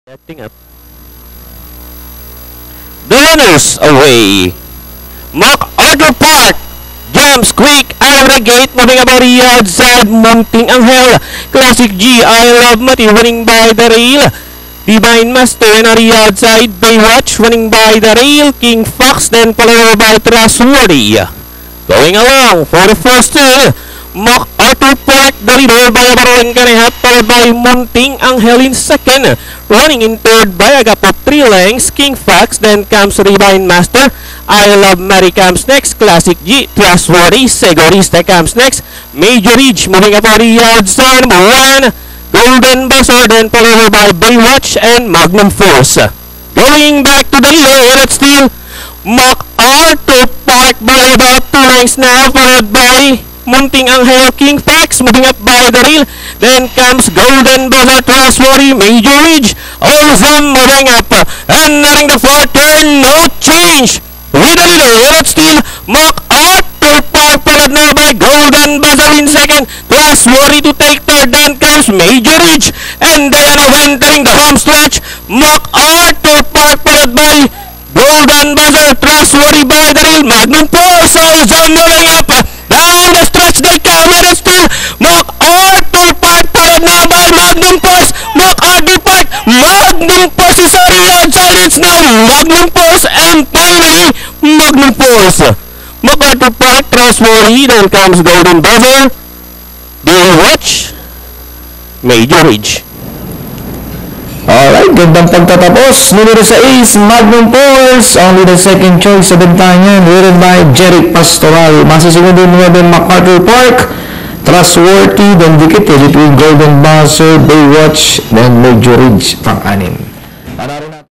Setting up. The runners away. MacArthur Park jumps quick out of the gate, moving about the outside. Munting Angel, Classic G, I Love Mati, running by the rail. Divine Master and on the outside. Baywatch running by the rail. King Fox then followed by Trustworthy. Going along for the first turn. MacArthur Park, the leader by about 1 1/2, followed by Munting Angel in second. Running in third by a gap of 3 lengths. King Fox, then comes Divine Master. I Love Mary comes next. Classic G, Trustworthy. Segorista comes next. Major Ridge moving up on the outside. Number 1, Golden Buzzer, then followed by Baywatch and Magnum Force. Going back to the leader, it's still MacArthur Park by about 2 lengths now, followed by Munting Angel, King Fox moving up by the rail. Then comes Golden Buzzer, Trustworthy, Major Ridge, all of them moving up. And entering the fourth turn, no change. With the leader, it's still MacArthur Park, followed now by Golden Buzzer in second. Trustworthy to take third, then comes Major Ridge. And then entering the home stretch, MacArthur Park, followed by Golden Buzzer, Trustworthy by the rail. Magnum Force, all of them moving up. Down the stretch they come, and it's still MacArthur Park, followed now by Magnum Force. MacArthur Park, Magnum Force is on the outside. It's now Magnum Force and finally Magnum Force. MacArthur Park, Trustworthy, then comes Golden Buzzer, Baywatch, Major Ridge. Alright, gandang pagtatapos. Numero 6, Magnum Force. Only the second choice sa bentayan, ridden by Jeric Pastoral. Masisegundo 9, MacArthur Park. Trustworthy, then dikit between Golden Buzzer, Baywatch, then Major Ridge, pang-anim.